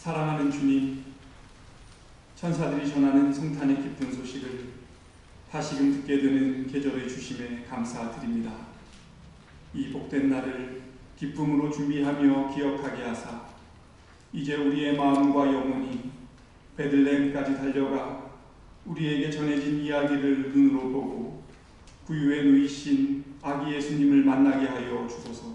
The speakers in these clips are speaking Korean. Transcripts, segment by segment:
사랑하는 주님, 천사들이 전하는 성탄의 기쁜 소식을 다시금 듣게 되는 계절의 주심에 감사드립니다. 이 복된 날을 기쁨으로 준비하며 기억하게 하사 이제 우리의 마음과 영혼이 베들레헴까지 달려가 우리에게 전해진 이야기를 눈으로 보고 구유에 누이신 아기 예수님을 만나게 하여 주소서.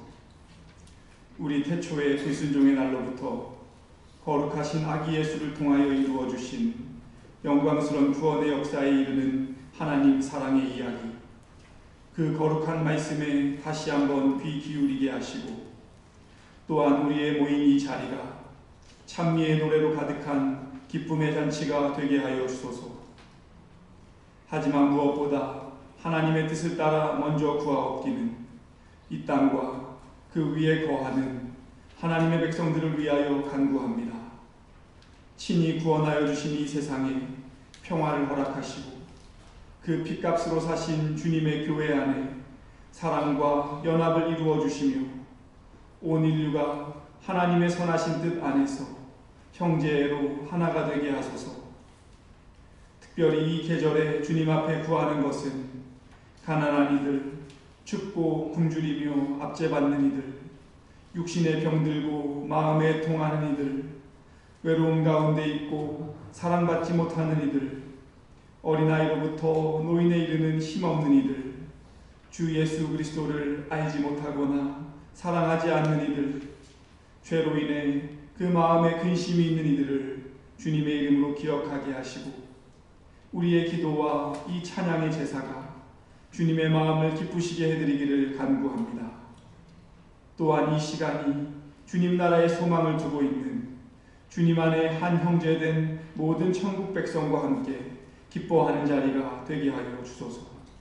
우리 태초의 불순종의 날로부터 거룩하신 아기 예수를 통하여 이루어 주신 영광스러운 구원의 역사에 이르는 하나님 사랑의 이야기, 그 거룩한 말씀에 다시 한번 귀 기울이게 하시고 또한 우리의 모인 이 자리가 찬미의 노래로 가득한 기쁨의 잔치가 되게 하여 주소서. 하지만 무엇보다 하나님의 뜻을 따라 먼저 구하옵기는 이 땅과 그 위에 거하는 하나님의 백성들을 위하여 간구합니다. 친히 구원하여 주신 이 세상에 평화를 허락하시고 그 핏값으로 사신 주님의 교회 안에 사랑과 연합을 이루어 주시며 온 인류가 하나님의 선하신 뜻 안에서 형제로 하나가 되게 하소서. 특별히 이 계절에 주님 앞에 구하는 것은 가난한 이들, 춥고 굶주리며 압제받는 이들, 육신의 병들고 마음에 통하는 이들, 외로움 가운데 있고 사랑받지 못하는 이들, 어린아이로부터 노인에 이르는 힘없는 이들, 주 예수 그리스도를 알지 못하거나 사랑하지 않는 이들, 죄로 인해 그 마음에 근심이 있는 이들을 주님의 이름으로 기억하게 하시고 우리의 기도와 이 찬양의 제사가 주님의 마음을 기쁘시게 해드리기를 간구합니다. 또한 이 시간이 주님 나라의 소망을 두고 있는 주님 안에 한 형제된 모든 천국 백성과 함께 기뻐하는 자리가 되게 하여 주소서.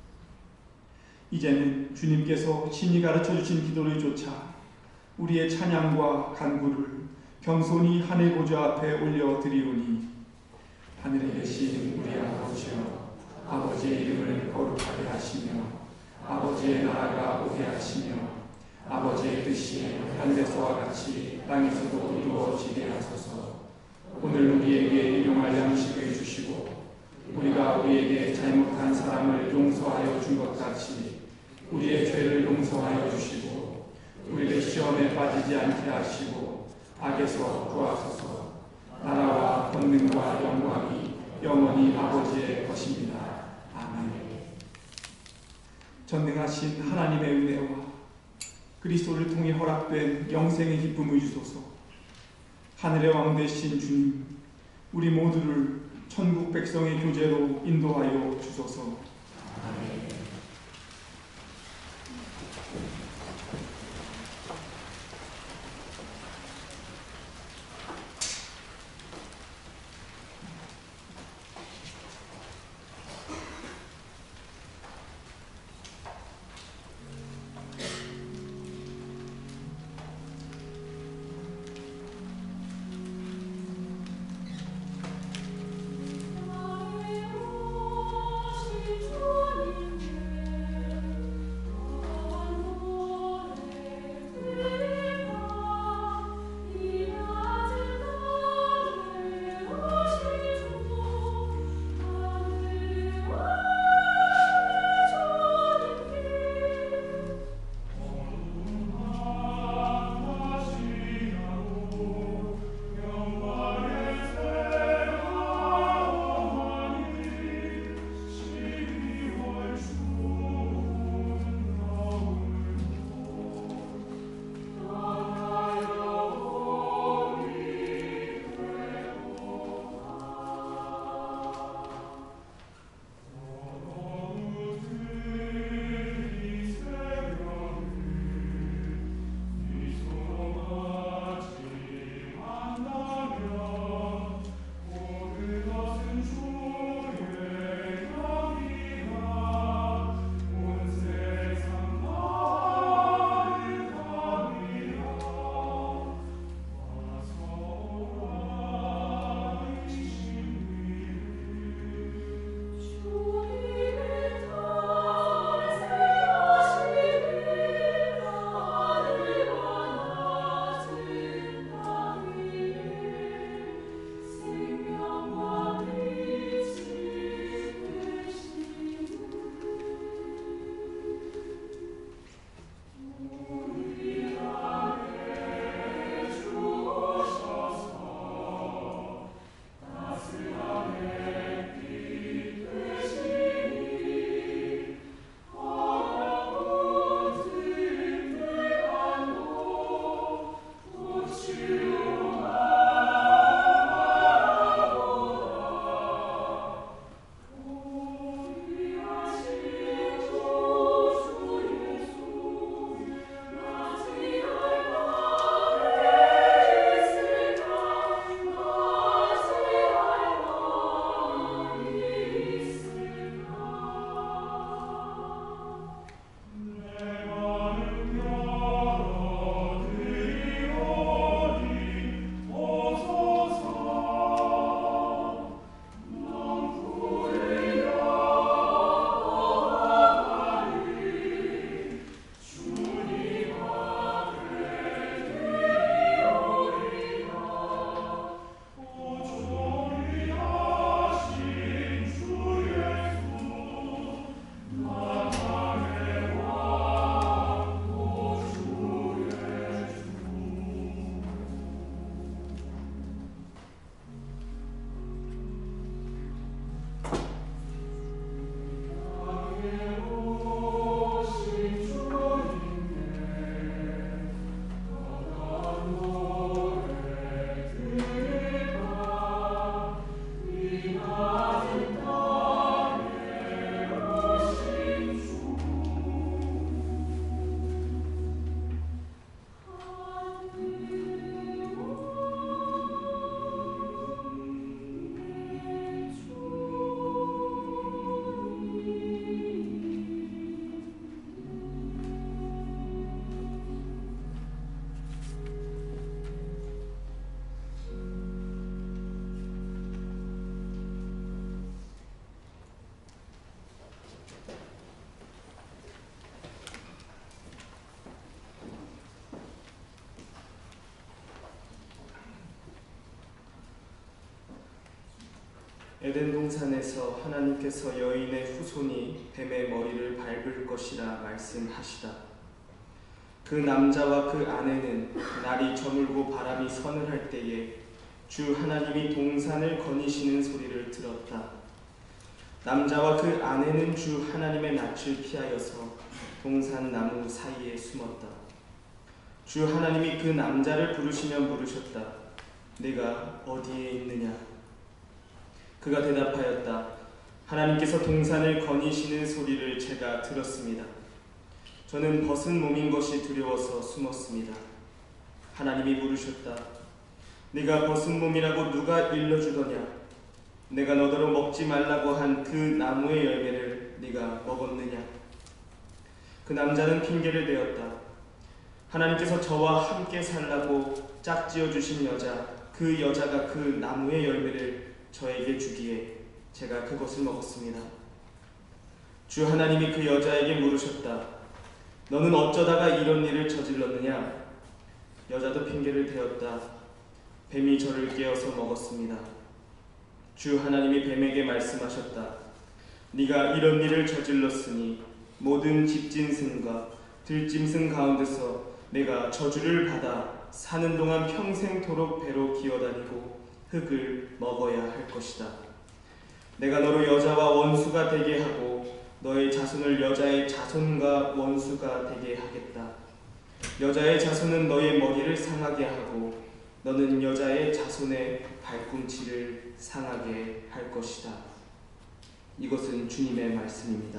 이제는 주님께서 친히 가르쳐 주신 기도를 쫓아 우리의 찬양과 간구를 겸손히 하늘 보좌 앞에 올려드리오니 하늘에 계신 우리 아버지여, 아버지의 이름을 거룩하게 하시며 아버지의 나라가 오게 하시며 아버지의 뜻이 하늘에서와 같이 땅에서도 이루어지게 하소서. 오늘 우리에게 일용할 양식을 주시고 우리가 우리에게 잘못한 사람을 용서하여 준 것 같이 우리의 죄를 용서하여 주시고 우리를 시험에 빠지지 않게 하시고 악에서 구하소서. 나라와 권능과 영광이 영원히 아버지의 것입니다. 아멘. 전능하신 하나님의 은혜와 그리스도를 통해 허락된 영생의 기쁨을 주소서. 하늘의 왕 되신 주님, 우리 모두를 천국 백성의 교제로 인도하여 주소서. 아멘. 주님 에덴 동산에서 하나님께서 여인의 후손이 뱀의 머리를 밟을 것이라 말씀하시다. 그 남자와 그 아내는 날이 저물고 바람이 서늘할 때에 주 하나님이 동산을 거니시는 소리를 들었다. 남자와 그 아내는 주 하나님의 낯을 피하여서 동산 나무 사이에 숨었다. 주 하나님이 그 남자를 부르시며 물으셨다. 네가 어디에 있느냐? 그가 대답하였다. 하나님께서 동산을 거니시는 소리를 제가 들었습니다. 저는 벗은 몸인 것이 두려워서 숨었습니다. 하나님이 물으셨다. 네가 벗은 몸이라고 누가 일러주더냐? 내가 너더러 먹지 말라고 한 그 나무의 열매를 네가 먹었느냐? 그 남자는 핑계를 대었다. 하나님께서 저와 함께 살라고 짝지어 주신 여자, 그 여자가 그 나무의 열매를 저에게 주기에 제가 그것을 먹었습니다. 주 하나님이 그 여자에게 물으셨다. 너는 어쩌다가 이런 일을 저질렀느냐? 여자도 핑계를 대었다. 뱀이 저를 깨어서 먹었습니다. 주 하나님이 뱀에게 말씀하셨다. 네가 이런 일을 저질렀으니 모든 집짐승과 들짐승 가운데서 내가 저주를 받아 사는 동안 평생토록 배로 기어다니고 흙을 먹어야 할 것이다. 내가 너로 여자와 원수가 되게 하고 너의 자손을 여자의 자손과 원수가 되게 하겠다. 여자의 자손은 너의 머리를 상하게 하고 너는 여자의 자손의 발꿈치를 상하게 할 것이다. 이것은 주님의 말씀입니다.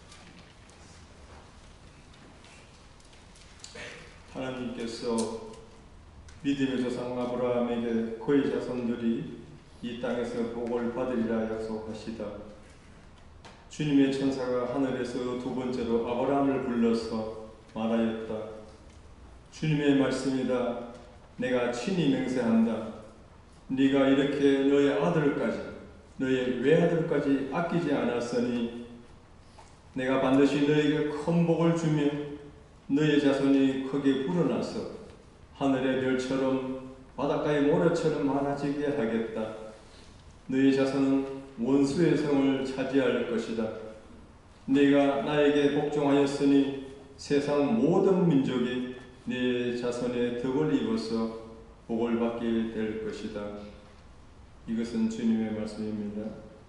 하나님께서 믿음의 조상 아브라함에게 그의 자손들이 이 땅에서 복을 받으리라 약속하시다. 주님의 천사가 하늘에서 두 번째로 아브라함을 불러서 말하였다. 주님의 말씀이다. 내가 친히 맹세한다. 네가 이렇게 너의 아들까지, 너의 외아들까지 아끼지 않았으니 내가 반드시 너에게 큰 복을 주며 너의 자손이 크게 불어나서 하늘의 별처럼 바닷가의 모래처럼 많아지게 하겠다. 너의 자손은 원수의 성을 차지할 것이다. 네가 나에게 복종하였으니 세상 모든 민족이 네 자손의 덕을 입어서 복을 받게 될 것이다. 이것은 주님의 말씀입니다.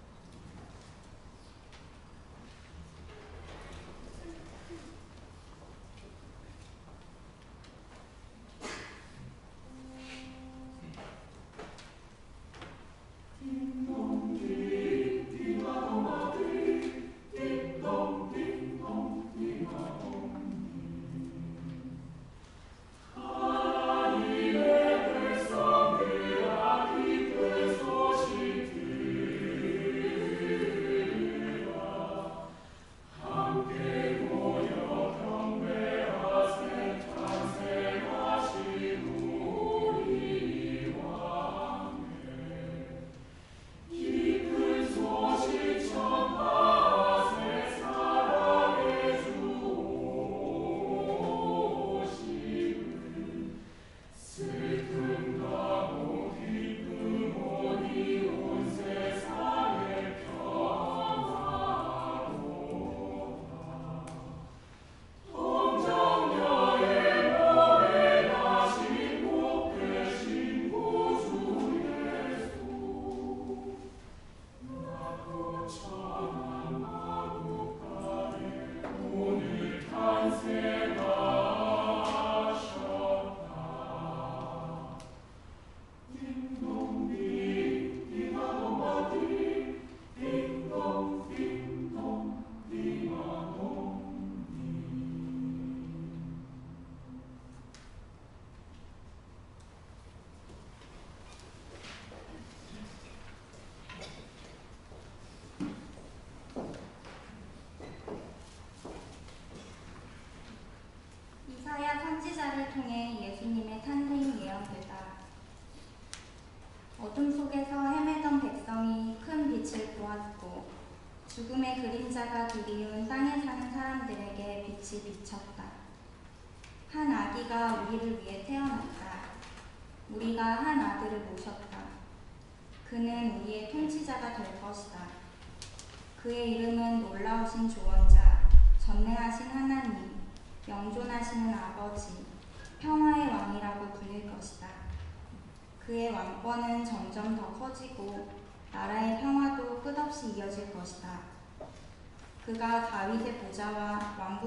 이사야 선지자를 통해 예수님의 탄생이 예언되다. 어둠 속에서 헤매던 백성이 큰 빛을 보았고 죽음의 그림자가 드리운 땅에 사는 사람들에게 빛이 비쳤다. 한 아기가 우리를 위해 태어났다. 우리가 한 아들을 모셨다. 그는 우리의 통치자가 될 것이다. 그의 이름은 놀라우신 조언자, 전능하신 하나님, 영존하시는 아버지, 평화의 왕이라고 불릴 것이다. 그의 왕권은 점점 더 커지고 나라의 평화도 끝없이 이어질 것이다. 그가 다윗의 보좌와 왕국